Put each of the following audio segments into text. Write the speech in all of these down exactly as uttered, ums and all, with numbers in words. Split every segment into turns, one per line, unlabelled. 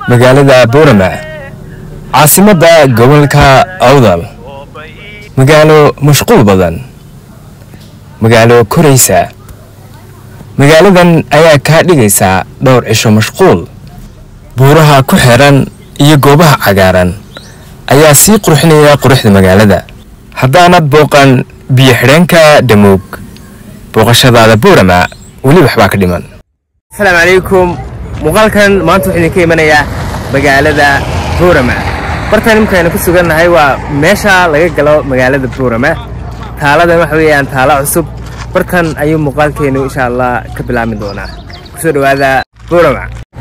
magaalada Boorama caasimada gobolka Awdal magaalo mashquul badan magaalo koraysa magaaladan ayaa ka dhigaysa dhowr cisho mashquul buuraha ku xiran iyo goobaha cagaaran ayaa si qurxinaya quruxda magaalada haddaanad booqan biyo xidhanka Damuug booqashadaada Boorama wali waxba ka dhiman. Assalaamu calaykum muuqaalkan maanta waxaan ka imanayaa magaalada Boorama bartaan imkaan ku sugannahay waa meesha laga galo magaalada Boorama taaladan waxa weeyaan taala cusub bartaan ayuu muuqaalkeenu insha Allah ka bilaabmi doonaa ku soo dhawaada Boorama.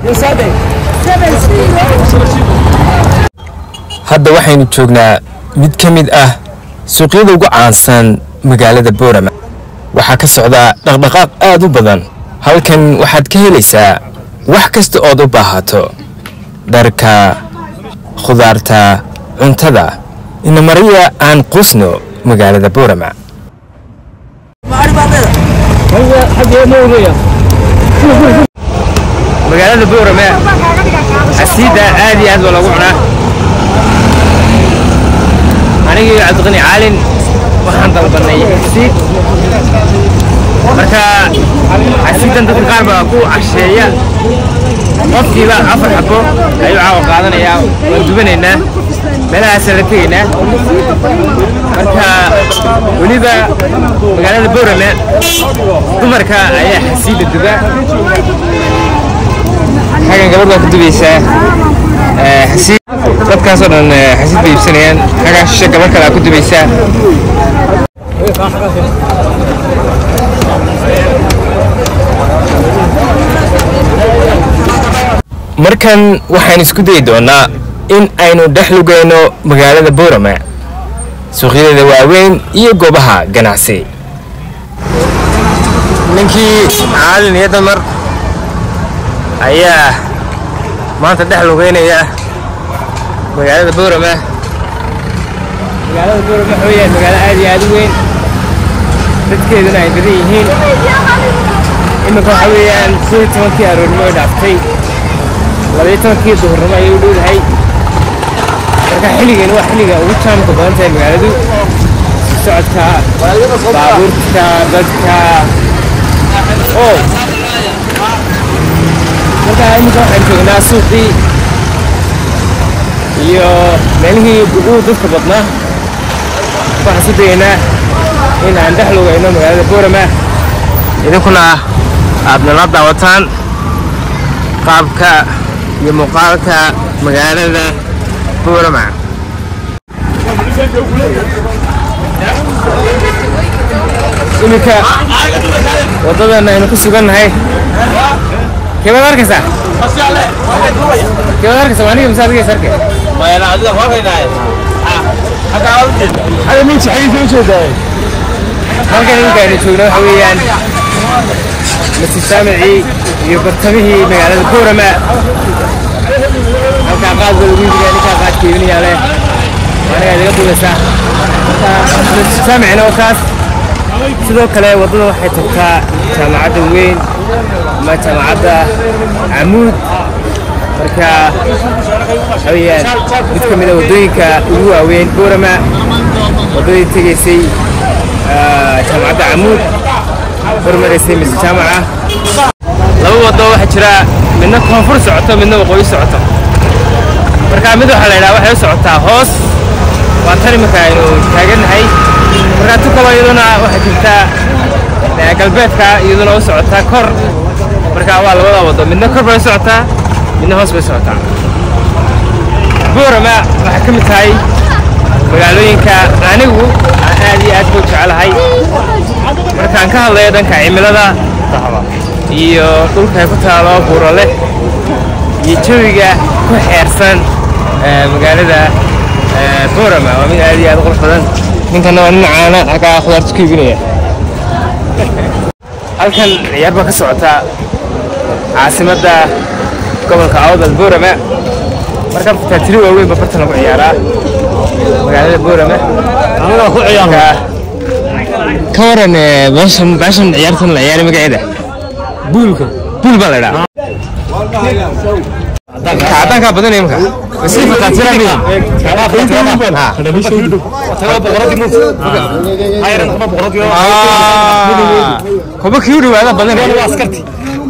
hadda waxaynu joognaa mid ka mid ah suuqyada ugu caansan magaalada Boorama waxaa ka socda dhaqdhaqaaq aad u badan halkan waxaad ka helaysaa wax kasta oo u baahato dharka khudaarta cuntada in mariya aan qusno magaalada Boorama magaalada Boorama asiida aad iyo aad lagu cunaa anigii Cabdiqani Caalin waxaan dalbanay asiid marka asiidan dadka qaar baa ku casheeya qofkiiba afar xabo ayuu caawa qaadanayaa waan dubanaynaa meelahaas la tegaynaa marka waliba magaalada Boorama dumarka ayaa xasiida duba xagan gabadha ku dubaysaa xasiid dadkaas oo dhan xasiid bay iibsanayaan xagaa shisha gabar kale ku dubaysaa markan waxaan isku dayi doonaa in aynu dhex lugayno magaalada Boorama suuqyada waaweyn iyo goobaha ganacsi ninkii Caalin iyo Damar ayaa maanta dhex lugaynaya magaalada Boorama magaalada Boorama waxa weeyaan magaalo aad iyo aad u weyn dadkeeduna ay badan yihiin imika waxa weeyaan sidii tobankii aroornimo ay dhaaftay labaiyo tobankii duhurnimo ayay u dhowdahay marka xilligan waa xilliga ugu jaamka badan tahay magaaladu socodka baabuurta dadka oo marka imika waxaan joognaa suuqii iyo meelihii ugu dadka badnaa waxaan isku dayaynaa in aan dhex lugayno magaalada Boorama idinkuna aad nala daawataan qaabka iyo muuqaalka magaalada Boorama imika wadadan aynu ku sugannahay keebad arkaysaa keebad arkaysaa aniga misaad iga sarkay mayana adiga waagaynaay hada min saxiifi u jeedaa halkan inkaaynu joogno waxa weeyaan masjid jaamici iyo bartamihii magaalada Boorama halkaa qaad lagu iibiyaa ninkaa qaad keebinaya leh aniga idiga duulaysaa masjid jaamicina waa kaas sidoo kale wadada waxay tagtaa jaamacadda weyn ama jaamacadda Camuud marka waxa weeyaan mid ka mid ah wadooyinka ugu waaweyn Boorama wadadii tegaysay jaamacadda Camuud hormarisay masjid jaamaca laba wado waxa jira midna koonfur socoto midna waqooyi socoto marka mid waxa la yiraahdaa waxay socotaa hoos waa tan imika aynu taaganahay marka tukaba iyaduna waxa jirta galbeedka iyaduna u socotaa kor marka waa labada wado midna kor bay socotaa midna hoos bay socotaa Boorama waxa ka mid tahay magaalooyinka anigu aad iyo aad u jecelahay markaan ka hadlayo dhanka cimilada iyo dhulka ay ku taalo buuro leh iyo jawiga ku xeersan magaalada Boorama waa mid aad iyo aad u qurux badan ninkan waa nin caana xagaa khudaarta ku iibinaya halkan ciyaar baa ka socota caasimada gobolka Awdal Boorama marka taatiri waaweyn baa bartan lagu ciyaaraa magaalada Boorama aniga ku ciyaarka كورن باشم باشم عيارتنا العيار مقعدة بولك بول بلدا كعدان كابدن يمكن بس كيف تاتينا مين ها تبغى بقراتي مو هاي رقم بقراتي اه كوبا كيورو هذا بدن عسكرتي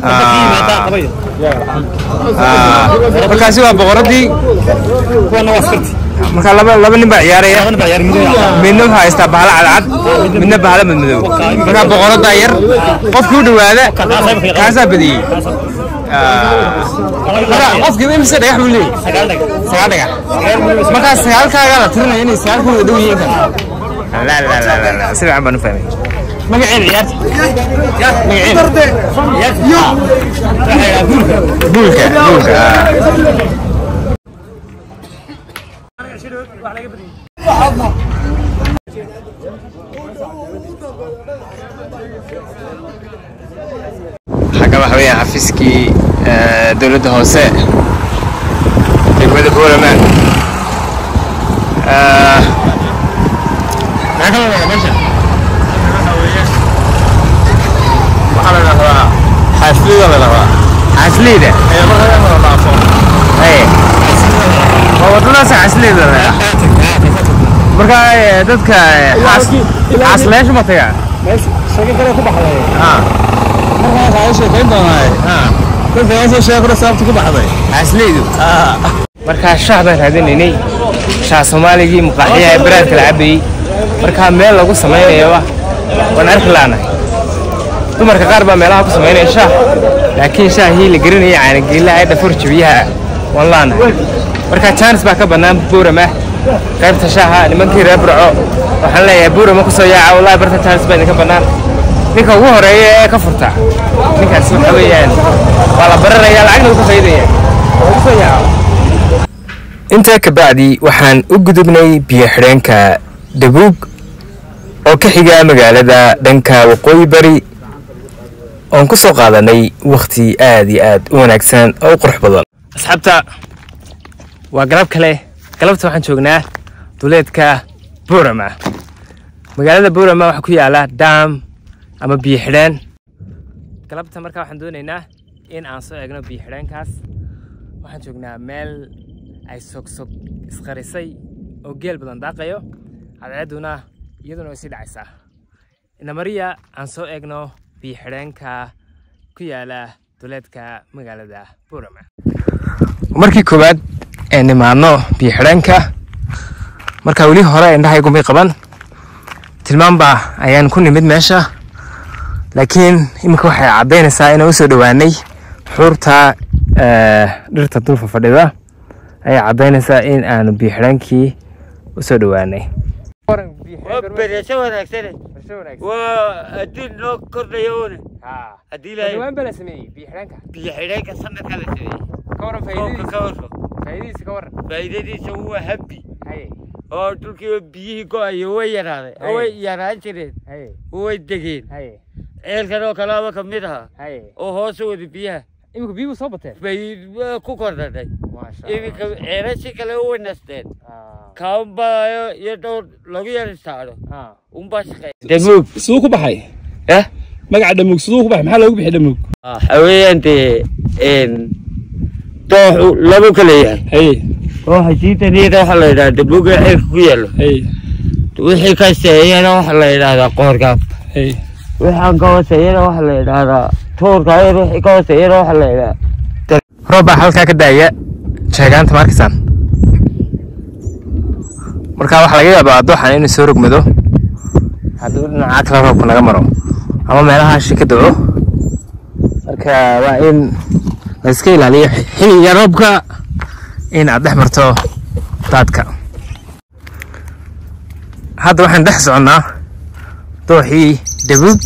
اه markaasi waa boqoradii kuwana waskarti marka laba laba nin baa ciyaaraya midna waxa haysta bahal cadcad midna bahal madmadow marka boqorada yar qofkii u dhawaada kaasa badiyay ah qofkii imisa dhagax buu leeyahay sagaal dhagax sagaal dhagax marka sagaalkaaga la tirinay inay sagaalkooda dhow yihiin la la la la si fiican baan u fahmay magaciin ciyaarta magaciin yo buulka buulka حاجة وحوية حفيزكي دولة هوساء دولة بورمان معكم ولا ماشي وحنا نهوا حاسلي ولا نهوا حاسلي ده هي مرة مرة ضعفوا هي هو دولة حاسلي ده مركا دتك حاس حاسلاش ما تيا ماشي شكل كده كوبا حلاي اه مركا عايش كين دوناي اه كنت عايز شكل صابت كوبا حلاي حاسلي اه مركا الشعب هذيني شعب سومالي مقاحيه براد كلعبي مركا ميل lagu sameeyo waan arki laana dumarka qaar baa meelaha ku sameeynaya shaah laakiin shaahii la garanayay aan geelay ay dhafur jibiyaha wallaana marka chance baa ka banaan buurama qaybta shaaha nimankii reer burco waxaan leeyahay buurama ku soo yaaca wallahi barta chance baa ka banaan ninka ugu horeeya ee ka furta ninkaas waxa weeyaan waa la bararaya lacagna uu ka faa'iideeyaa oo soo yaaca inta ka bacdi waxaan u gudubnay biyo xireenka Dabuug oo ka xiga magaalada dhanka waqooyi bari oo ku soo qaadanay waqti aad iyo aad u wanaagsan oo qurux badan asxaabta waa galab kale galabta waxaan joognaa duleedka Buurama magaalada Buurama waxa ku yaala dam ama biyo xireen galabta marka waxaan doonaynaa in aan soo eegno biyo xireenkaas waxaan joognaa meel ay sogsog isqarisay oo geel badan daaqayo cadceeduna iyaduna way sii dhacaysaa ina mariya aan soo eegno biyo xireenka ku yaala duleedka magaalada Buurama markii koowaad ee nimaano biyo xireenka marka wali hore indhahaygu may qaban tilmaamba ayaan ku nimid meesha laakiin imika waxay cadeynaysaa inaan u soo dhawaanay xuurta dhirta dulfa fadhida ay cadeynaysaa in aan biyo xireenkii u soo dhawaanay
وبرشة ونكسر وأدين نو كرديون
ها
أدين لا
وين بلا سمي بيحرنك
بيحرنك سنة كذا سنة
كورن فايدي
كورن
فايدي سكورن
فايدي سووا هبي
هاي
أو تركي بيه كوا يو ينادي أو ينادي
هاي
هو يدقين
هاي
إل كانوا كلامه كميرها
هاي
أو هو سوى بيه
إيمك بيو صوبته
بيه كوكورن ده
ما شاء الله
إيمك إيرشي كلاو نستين كم با يدور لقي يرسله
ها
أم باش خير
دموق سوق بحي
إيه
مقع دموق سوق بحي محل لو بحي دموق
حوي أنت إن توح لبو كليه
هي
روح جيت ني روح لا دموق إيه كيلو
هي
وحي كسيه روح لا قورك
هي
وحن كوسيه روح لا تور كاي روح كوسيه روح لا
روبا halka ka daaya jeegaanta markisan marka waxa laga yaabaa dooxan inuu soo rogmado haduu dhinaca kala roobka naga maro ama meelaha shika daco marka waa in la iska ilaaliyo xilliga roobka in aad dhex marto daadka hadda waxaan dhex soconnaa dooxii Dabuug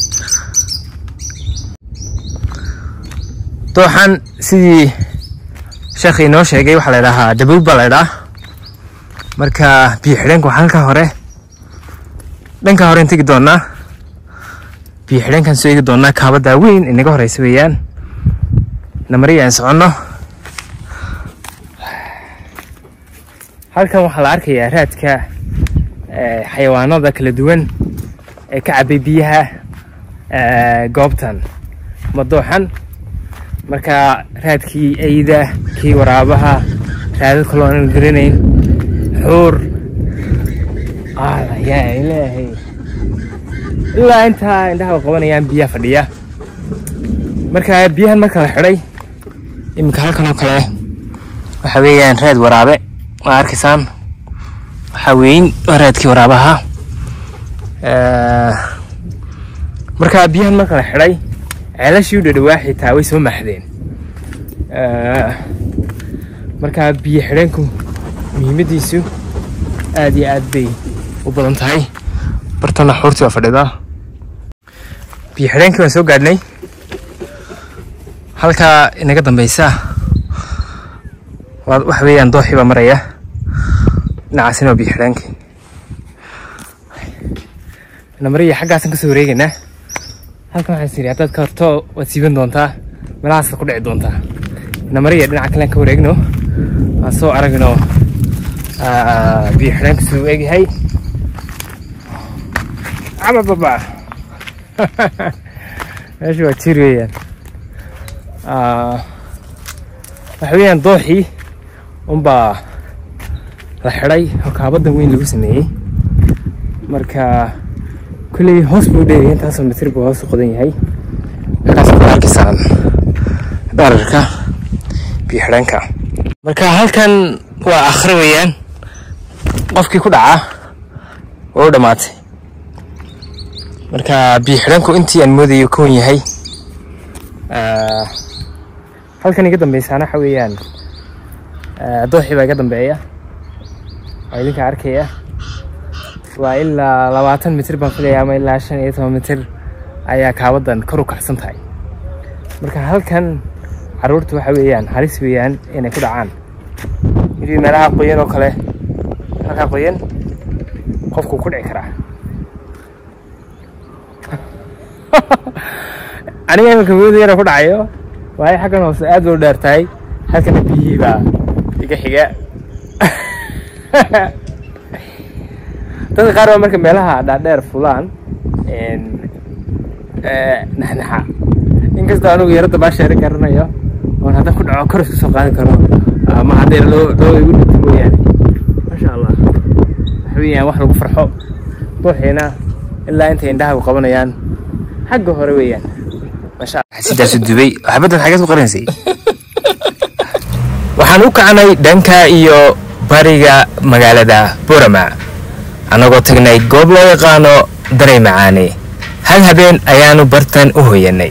dooxan sidii sheekh inoo sheegay waxa la yiraahdaa Dabuug baa la yiraahdaa marka biyo xireenka waxaan ka hore dhanka hore intii doonaa biyo xireenkan soo eegi doonaa kaabada weyn inaga horeysa weeyaan namariya socono halkan waxa la arkayaa raadka xayawaanada kala duwan ee ka cabay biyaha goobtan madooxan marka raadkii ayda kii waraabaha raadad kaloo aan garanayn xuur yaa ilaahay ilaa intaa indhaha qabanayaan biyaha fadhiya marka biyahan marka la xidhay iminka halkan oo kale waxa weeyaan raad waraabe waa arkaysaan waxaa weyn waa raadkii waraabaha marka biyahan marka la xidhay ceelashii u dhadhawaa xitaa way soo maxdeen marka biyo xidheenku muhiimadiisu aad iyo aad bay u badan tahay bartana xuurtii waa fadhidaa biyo xidheenkii waan soo gaadhnay halkaa inaga dambeysa waxa weeyaan dooxii baa maraya dhinacaasina waa biyo xidheenkii namariya xaggaasan kasoo wareegaynaa halkan waxaan siri haddaad ka horto waad siiban doontaa meelahaasa ku dhici doontaa namariya dhinaca kalean ka wareegno aan soo aragno biyo xidheenka suu egyahay abababa meesha waa jir weeyaan waxa weeyaan dooxii unbaa la xidhay oo kaabadan weyn lagu sameeyey marka kulley hoos buu dheeryahay intaasoo mitir buu hoos u qodan yahay halkaas ku arkaysaan dherarka biyo xidheenka marka halkan waa akhri weeyaan qofkii ku dhaca waa u dhammaatay marka biyo xidheenku intii aan moodayo koon yahay halkan iga dambeysaana waxa weeyaan dooxii baa iga dambeeya waa idinka arkaya waa ilaa labaatan mitir baan filayaa ama ilaa shan iyo toban mitir ayaa kaabadan kor u kacsan tahay marka halkan caruurta waxa weeyaan halis weeyaan inay ku dhacaan midii meelaha qoyan oo kale halkaa qoyan qofku ku dhici karaa aniga iminka mooda yara ku dhacayo waayo xaggan hoose aad bay u dheer tahay halkana biyihii baa iga xiga dadka qaar baa marka meelaha dhaadheer fulaan naxnaxa inkastoo anugu yaro dabaasheeri garanayo oon hadda ku dhaco kor isku soo qaadi karo ama haddee loo loo igu dhintay mooyaane maasha allah waxa weeyaan wax lagu farxo dooxiina ilaa intay indhahagu qabanayaan xagga hore weeyaan maasha allah sidaasu dubay xabaddan xageed ku qaransay waxaan u kacnay dhanka iyo bariga magaalada Boorama anagoo tagnay goob loo yaqaano Daray Macaane hal habeen ayaanu bartan u hoyanay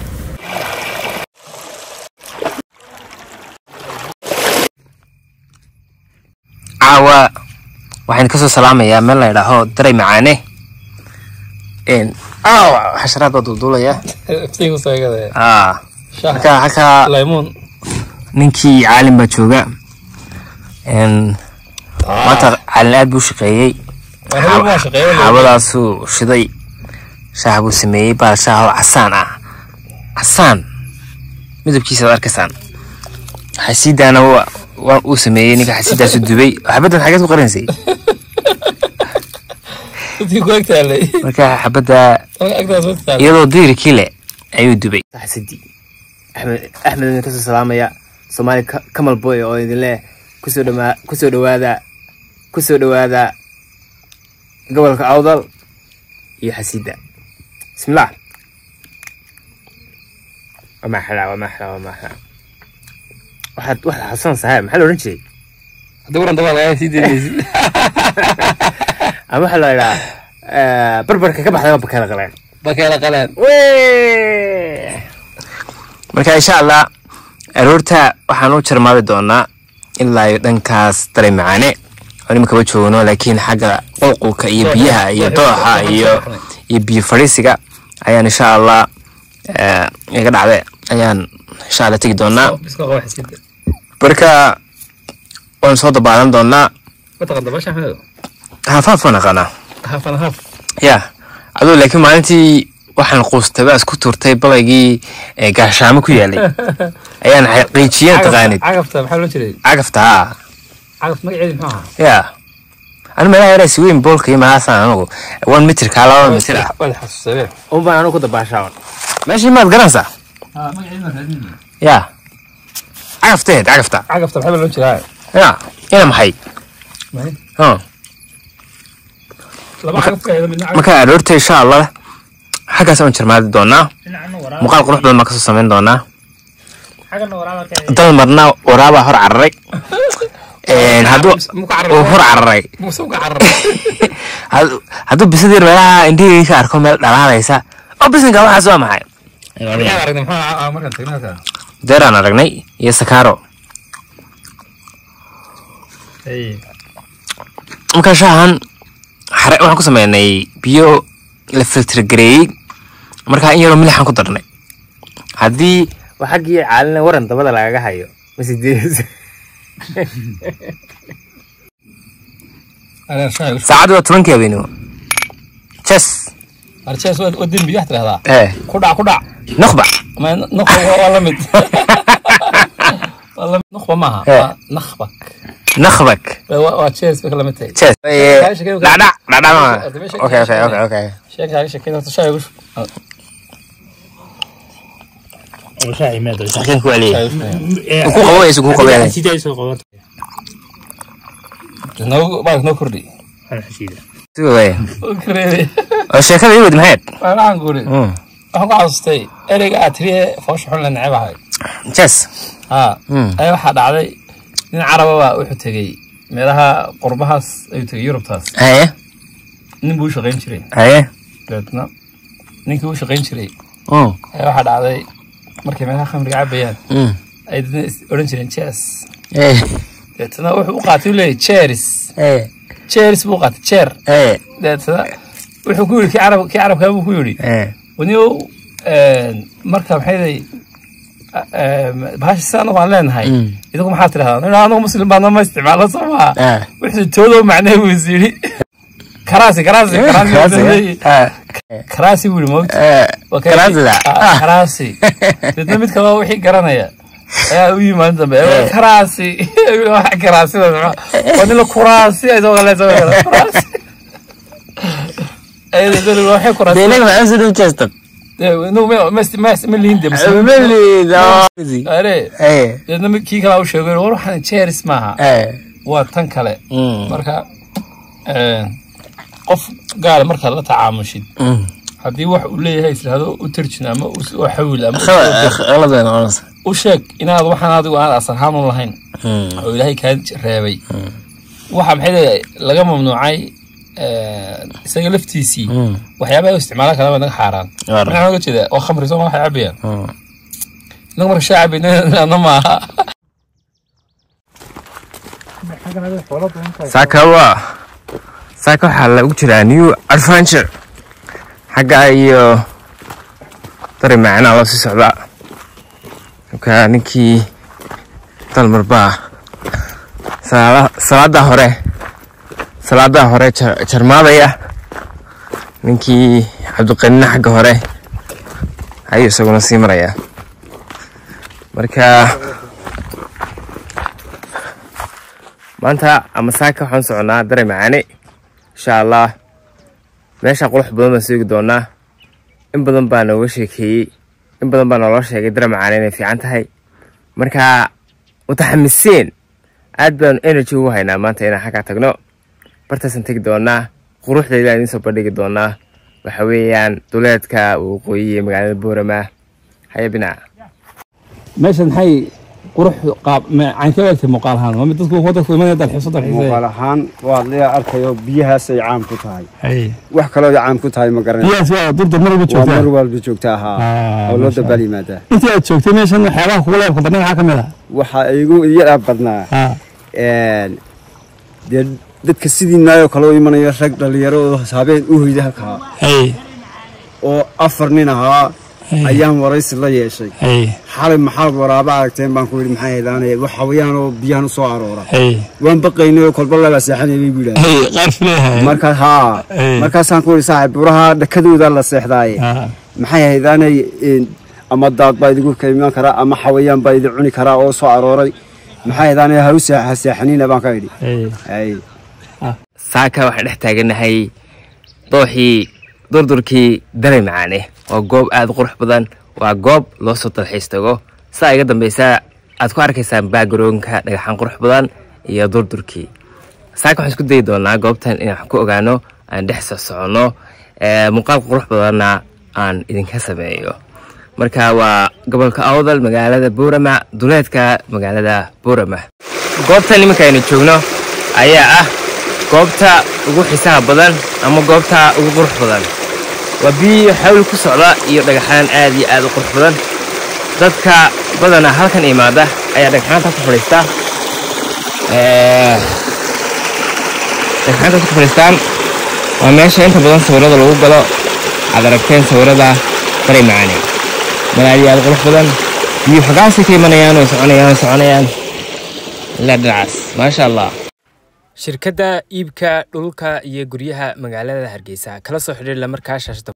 caawa waxaan kasoo salaamayaa meel la yidhaaho Daray Macaane een aawa xasharaad baa duldulaya aa halka halka laymoon ninkii caalim baa jooga een maanta caalin aad buu shaqeeyey xaabadaasuu shiday shaah buu sameeyey baal shaah oo casaan ah casaan midabkiisa ad arkaysaan xasiidaana waa uu sameeyey ninka xasiidaasu dubay xabaddan xageed ku qaransay marka xabadda iyadoo diiri kile ayuu dubay xasidii axmed axmed idin kasoo salaamaya soomaali kamal boy oo idin leh kusoo dhamaa kusoo dhawaada kusoo dhawaada gobolka awdal iyo xasiida bismillah وما أحلى وما أحلى وما أحلى واحد واحد حسن صحيح محل ورنشي
دورا طبعا يا سيدي
أما حلو لا بربرك كم حدا بكرة قلان
بكرة قلان
ويه مركا إن شاء الله أرورتا وحنو شرما بدونا إلا يدنكاس Daray Macaane أنا مكوجهونه لكن حاجة قوقك يبيها يطوحها ي يبي فريسك أيان إن شاء الله يقدر عليه أيان إن شاء الله تيجي دونا بركة ونصوت بعدين دونا
وتقدم باش أحمد
هافاف أنا قنا
هاف أنا هاف
يا أقول لكن ما أنتي waxaan qoostay baa isku turtay balagii ee gaashaamo ku yaalay ayaan xaqiijiyay taqaanid
cagafta maxaa loo jiray
cagafta
cagaf magaceedu maxaa
ya ana ma yaray siweyn boolka ima haasan anigu one meter ka laba meter ah
wala xasuusay
oo baan anigu ku dabaashaa meeshii maad garanaysaa
ha magaceedu ma raadin
ya عرفتها عرفتها
عرفت بحب لون شراي
يا هنا محي ها
لما عرفت هذا من
ما كان أرورت إن شاء الله حاجة سوين شرمات دونا مقال قروح بدل ما كسر سمين دونا دل مرنا ورابع هر عرق إن هادو وهر عرق
موسوق عرق
هادو هادو بيصير ولا إندي كاركم مال دلالة يسا أو بس نقول حسوا معي
يا عرق نحن مرة تقولنا
ديرنا رجني يسكارو
إيه
ممكن شاهن حرق waxaan ku sameynay biyo la filter gareey marka in yaro milix aan ku darnay hadii waxa gii caalina waran dabada lagaga hayo masidees
أنا شايف
saacadu toban keebino chess
أرشيس ودين بيحت هذا
eh
كودا كودا
نخبع
ما نخبة والله مت والله نخبة معها نخبك
نخبك
وأرشيس بكلمتين
chess لا لا لا لا اوكي اوكي اوكي اوكي
شيك هاي شكله تشايف
وشاي ما ادري
لكن كو عليه ku qabayso ku qabayay
sidee soo qabatay
نو بعد نو كردي
ana xisida
way
كردي
oo sheekada iwad maxay
أنا عنقولي
mm
waxaan ku xasuustay ereyga aad tiriye foosh xun la nacabahay
chess
ha ay waxa dhacday nin caraba wuxuu tagay meelaha qurbahaas ayuu tagay Yurubtaas
haye
nin buu shaqayn jiray
haye
dadna ninkii uu shaqayn jiray
mm
ay waxa dhacday markay meelaha khamriga cabayaan
mm
ay oran jireen chess
eh
dadna wuxuu u qaatay leeyahay chess
eh
chess buu qaatay chair
eh
dadna wuxuu ku yiri ki carab ki carabka buu ku yiri
eh
ونيو مركب حيدي بهاش السنة وأنا لينهاي إذا كم حاطر هذا أنا أنا مسلم أنا ما استعمال صراحة وحده تولو معناه وزيري كراسي كراسي كراسي كراسي والموت
كراسي لا
كراسي تتنمت كمان وحي كرانا يا يا وي ما أنت بقى كراسي واحد كراسي وأنا لو كراسي إذا ولا زوجة كراسي أيه ده ده واحد كراسي
بينك ما أنزل وجستك
نو ما ما ما ما اللي هندي بس
ملي ده
أري
إيه
لأن كي كلا وش يقول وروح أنا شير اسمها
إيه
وتنكله مركا قف قال مركا لا تعامشين هذه واحد وليه هاي هذا وترجنا ما وحول أما
غلط أنا خلاص
وشك إن هذا واحد هذا وأنا أصلا حام الله هين وإلهي كان رهيبي واحد محيل لقى ممنوعي isaga laftiisii waxyaabaha isticmaalka kala wada xaraan waxaan uga jeedaa oo khamri soo ma xaabiyaan lagu mar shaabina ma
sakawa saka waxa lagu jiraa new adventure xagga iyo tari macna la sii socda ka ninkii talmarba salaada hore salaada hore jarmaadaya ninkii Cabduqani xagga hore ayuu isaguna sii maraya marka maanta ama saaka waxaan soconaa dare macaane insha Allah meesha qurux badan baan sugi doonaa in badan baan uga sheekeeyay in badan baan loo sheegay dare macaane inay fiican tahay marka mutaxamisiin aad baan energy u haynaa maanta inaan xagga tagno bartasan tagi doonaa quruxdeeda idin soo bandhigi doonaa waxa weeyaan duleedka waqooyi magaalada Boorama haya bina
meeshan hay qurux qaab aan ka eegtay muuqaal ahaan ma dadku wadada ku imanaya dalxiis dalxiis
muuqaal ahaan waa la arkayo biyahaas ay caam ku tahay
hay
wax kale oo caam ku tahay ma garanay
biyahaas waa durdur mar walba joogtaa
mar walba joogtaa ha oo loo dabali maada
intii aad joogtay meeshan waxyaabaha kugu leeyahay badan waxa kamid ah
waxa igu yara badnaa een dadka sidii naayo kala imanaya rag dhalinyaro oo habeen u hoyda halka
hay
oo afar nin ahaa ayaan waraysi la yeeshay
hay
xalay maxaa waraaba aragteen baan ku yiri maxay heedaanay wax hawayaan oo biyahan soo aroora
hay
waan baqaynay kolba la seexanay bay wiilaa
hay qarf leeyahay
marka ha marka saan ku yiri saaxiib buraha dhakadooda la seexdaay maxay heedaanay ama daad baa idigu ka iman kara ama hawayaan baa idin cuni kara oo soo arooray maxay heedaanay ha u seexanina baan ka yiri hay
saaka waxaan dhex taaganahay dooxii durdurkii dare macaane waa goob aad qurux badan waa goob loo soo dalxiis tago saa iga dambaysa aad ku arkaysaan backgroundka dhagaxaan qurux badan iyo durdurkii saaka waxaan isku dayi doonaa goobtan inaan ku ogaano aan dhex socono ee muuqaal qurux badanna aan idinka sameeyo marka waa gobolka Awdal magaalada Boorama duleedka magaalada Boorama goobtan nimanka aynu joogno ayaa ah goobta ugu xiisaha badan ama goobta ugu qurux badan waa biyo xawl ku socda iyo dhagaxaan aad iyo aad u qurux badan dadka badana halkan imaada ayaa dhagaxaanta ku fadhiista ee dhagaxaanta ku fadhiistaan waa meesha inta badan sawirada lagu galo aad aragteen sawirada bari macaani malaayad qurux badan biyo xagaasi ka imanayaan oo soconayaan soconayaan la dhacas ma sha Allah shirkadda iibka dhulka iyo guryaha magaalada Hargeysa kala soo xiriir la markaa shaashada